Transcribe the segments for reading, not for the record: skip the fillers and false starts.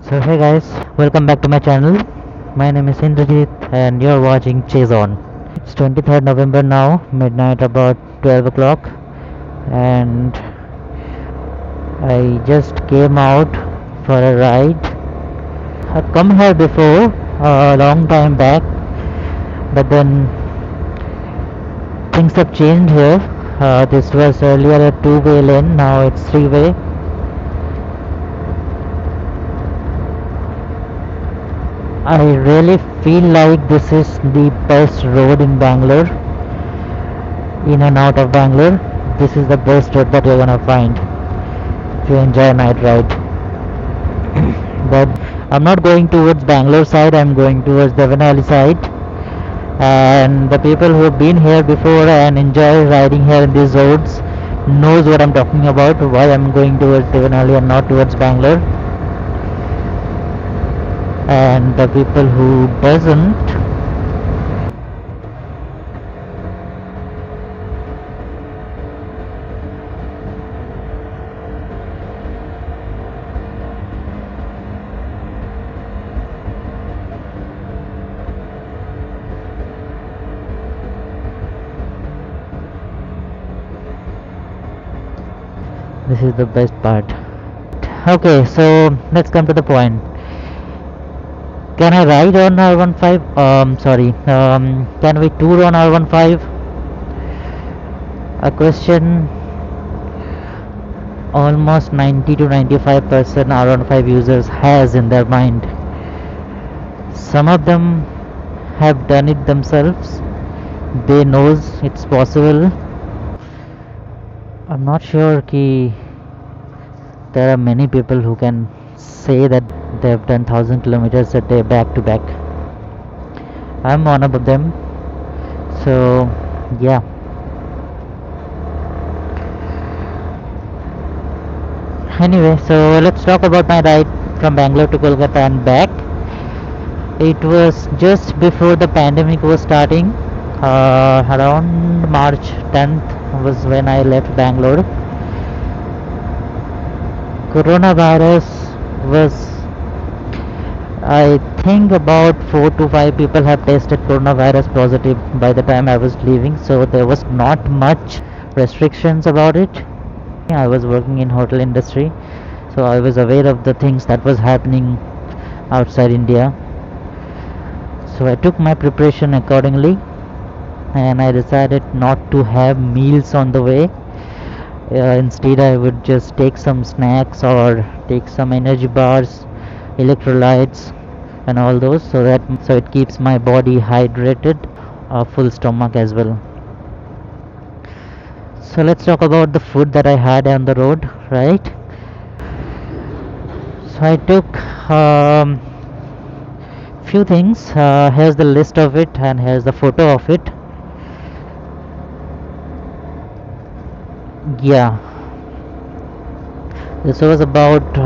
So hey guys, welcome back to my channel. My name is Indrajit and you're watching Chase On. It's 23rd November now, midnight about 12 o'clock, and I just came out for a ride. I've come here before a long time back, but then things have changed here. This was earlier a two-way lane, now it's three-way. I really feel like this is the best road in Bangalore, in and out of Bangalore. This is the best road that you're gonna find if you enjoy a night ride. But I'm not going towards Bangalore side, I'm going towards Devanali side. And the people who have been here before and enjoy riding here in these roads knows what I'm talking about, why I'm going towards Devanali and not towards Bangalore. And the people who doesn't, this is the best part. Okay, so let's come to the point. Can I ride on R15? Sorry. Can we tour on R15? A question almost 90 to 95% R15 users has in their mind. Some of them have done it themselves. They knows it's possible. I'm not sure ki there are many people who can say that they have done 1,000 kilometers a day back to back. I'm one of them. So yeah. Anyway, so let's talk about my ride from Bangalore to Kolkata and back. It was just before the pandemic was starting. Around March 10th was when I left Bangalore. Coronavirus was, I think about 4 to 5 people have tested coronavirus positive by the time I was leaving, so there was not much restrictions about it. I was working in hotel industry, so I was aware of the things that was happening outside India. So I took my preparation accordingly, and I decided not to have meals on the way. Instead, I would just take some snacks or take some energy bars, electrolytes, and all those, so it keeps my body hydrated, a full stomach as well. So let's talk about the food that I had on the road, right? So I took few things. Here's the list of it, and here's the photo of it. Yeah, this was about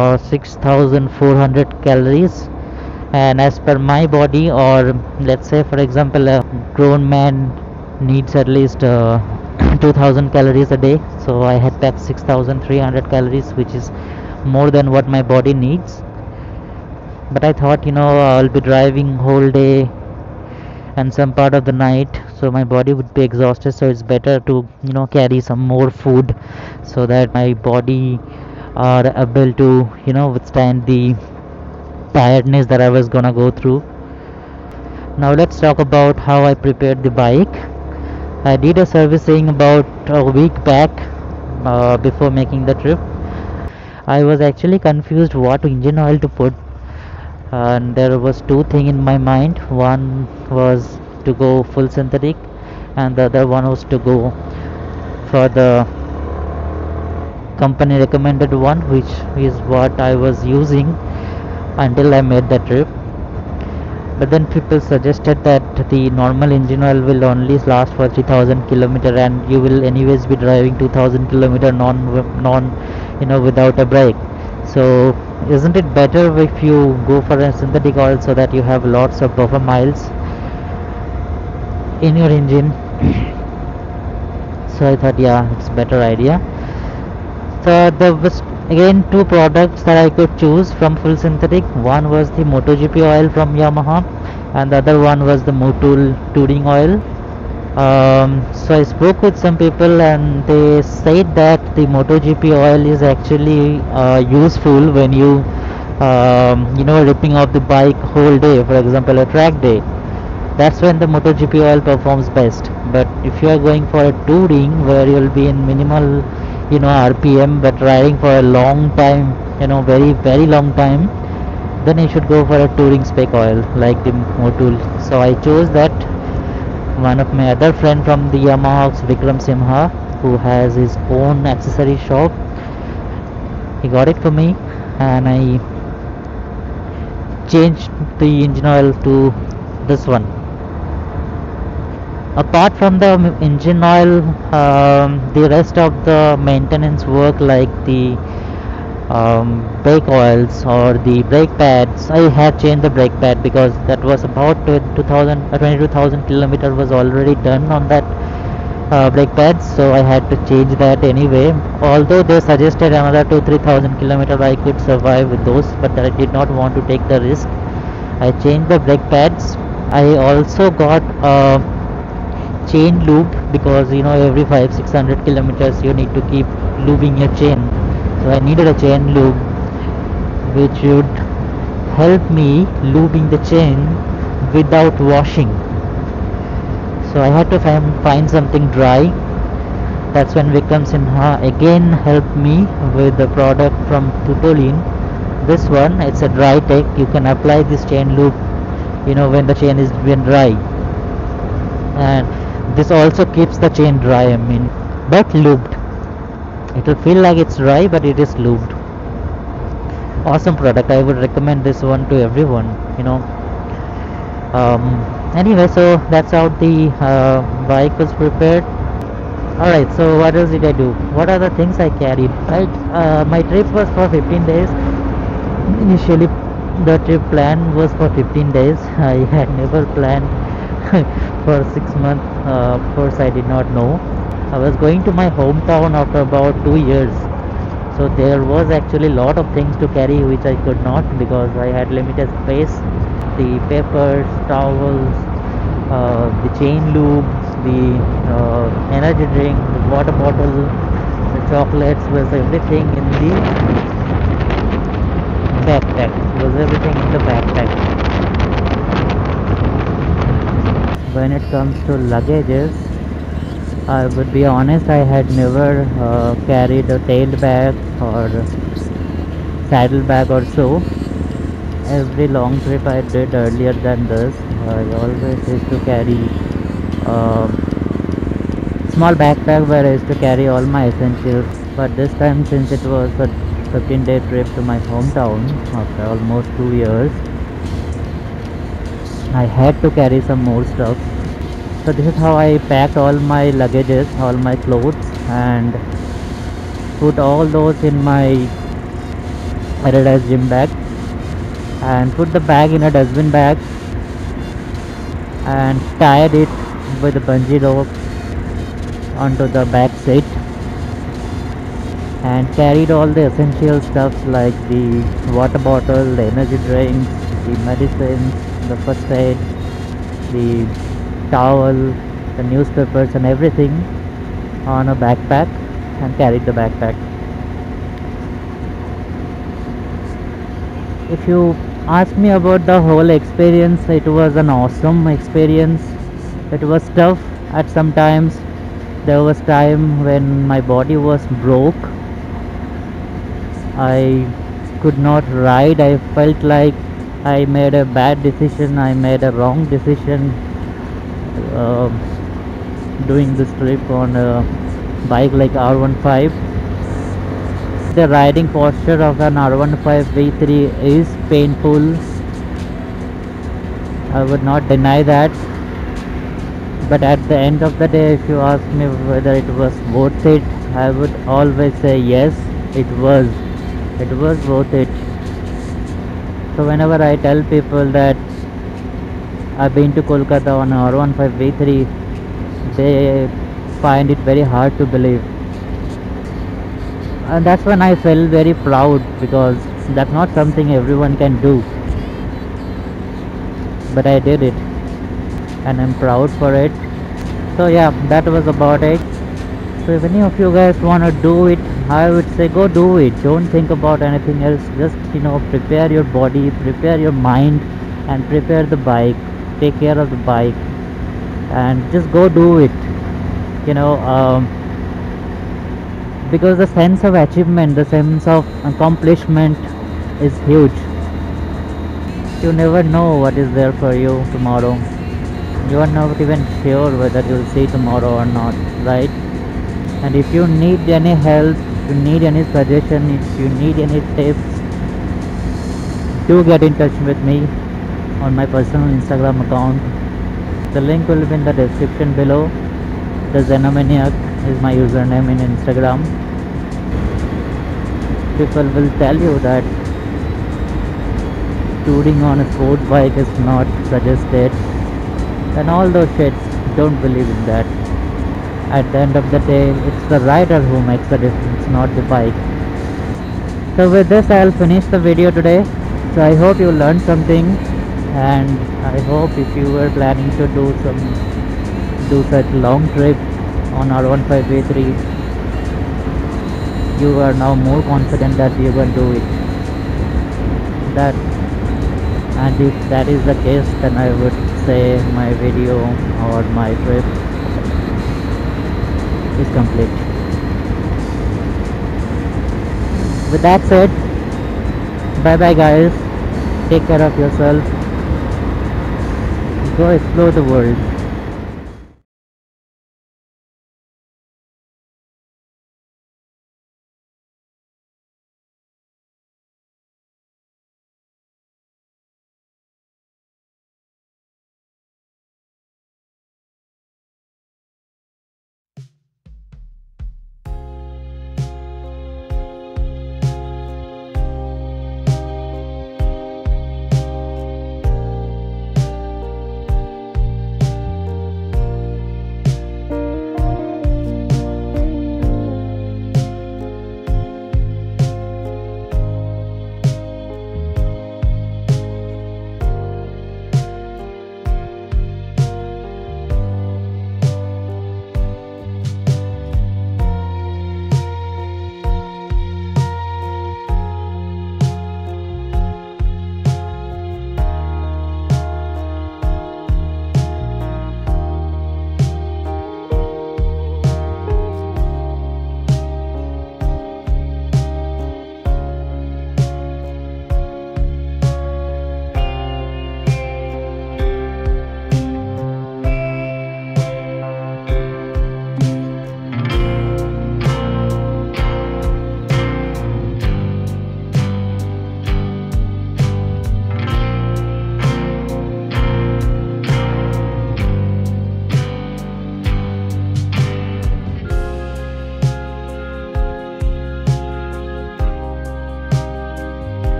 6,400 calories, and as per my body, or let's say for example a grown man needs at least 2,000 calories a day, so I had packed 6,300 calories, which is more than what my body needs. But I thought, I'll be driving whole day and some part of the night, so my body would be exhausted, so it's better to carry some more food so that my body are able to withstand the tiredness that I was gonna go through. Now let's talk about how I prepared the bike. I did a servicing about a week back, before making the trip. I was actually confused what engine oil to put, and there was two things in my mind. One was to go full synthetic, and the other one was to go for the company recommended one, which is what I was using until I made the trip. But then people suggested that the normal engine oil will only last for 3,000 kilometer, and you will anyways be driving 2,000 kilometer without a brake. So isn't it better if you go for a synthetic oil so that you have lots of buffer miles in your engine? So I thought, yeah, it's a better idea. So Again, two products that I could choose from full synthetic. One was the MotoGP oil from Yamaha, and the other one was the Motul touring oil. So I spoke with some people, and they said that the MotoGP oil is actually useful when ripping off the bike whole day, for example, a track day. That's when the MotoGP oil performs best. But if you are going for a touring where you'll be in minimal, RPM, but riding for a long time, very very long time, then you should go for a touring spec oil like the Motul. So I chose that. One of my other friend from the Yamaha, Vikram Simha, who has his own accessory shop, he got it for me, and I changed the engine oil to this one. Apart from the engine oil, the rest of the maintenance work like the brake oils or the brake pads, I had changed the brake pad because that was about 22,000 kilometer was already done on that brake pads, so I had to change that anyway. Although they suggested another 2-3,000 kilometer I could survive with those, but I did not want to take the risk. I changed the brake pads. I also got a chain lube because every 500-600 kilometers you need to keep lubing your chain. So I needed a chain lube which would help me lubing the chain without washing. So I had to find something dry. That's when Vikram Sinha again helped me with the product from Tutolin. This one, it's a dry tech. You can apply this chain lube when the chain is been dry, and this also keeps the chain dry, but lubed. It will feel like it's dry, but it is lubed. Awesome product. I would recommend this one to everyone. Anyway, so that's how the bike was prepared. Alright, so what else did I do? What are the things I carried? Right, my trip was for 15 days. Initially, the trip plan was for 15 days. I had never planned for 6 months. Of course, I did not know. I was going to my hometown after about 2 years. So there was actually a lot of things to carry which I could not because I had limited space. The papers, towels, the chain lube, the energy drink, the water bottle, the chocolates, was everything in the backpack. Was everything in the backpack. When it comes to luggages, I would be honest, I had never carried a tail bag or saddle bag or so. Every long trip I did earlier than this, I always used to carry a small backpack where I used to carry all my essentials. But this time, since it was a 15-day trip to my hometown after almost 2 years, I had to carry some more stuff. So this is how I packed all my luggages, all my clothes, and put all those in my Adidas gym bag, and put the bag in a dustbin bag and tied it with a bungee rope onto the back seat, and carried all the essential stuff like the water bottle, the energy drinks, the medicines, the first aid, the towel, the newspapers and everything on a backpack, and carried the backpack. If you ask me about the whole experience, it was an awesome experience. It was tough at some times. There was time when my body was broke. I could not ride. I felt like I made a bad decision. I made a wrong decision doing this trip on a bike like R15. The riding posture of an R15 V3 is painful. I would not deny that. But at the end of the day, if you ask me whether it was worth it, I would always say yes, it was. It was worth it. So whenever I tell people that I've been to Kolkata on a R15 V3, they find it very hard to believe. And that's when I felt very proud, because that's not something everyone can do, but I did it, and I'm proud for it. So yeah, that was about it. So if any of you guys want to do it, I would say go do it. Don't think about anything else. Just prepare your body, prepare your mind, and prepare the bike. Take care of the bike, and just go do it. You know, because the sense of achievement, the sense of accomplishment is huge. You never know what is there for you tomorrow. You are not even sure whether you'll see tomorrow or not, right? And if you need any help, if you need any suggestion, if you need any tips, do get in touch with me on my personal Instagram account. The link will be in the description below. The Zenomaniac is my username in Instagram. People will tell you that touring on a sports bike is not suggested, and all those shits. Don't believe in that. At the end of the day, it's the rider who makes the difference, not the bike. So with this, I'll finish the video today. So I hope you learned something, and I hope if you were planning to do such long trip on R15V3, you are now more confident that you can do it. That and if that is the case, then I would say my video or my trip is complete. With that said, bye bye guys. Take care of yourself. Go explore the world.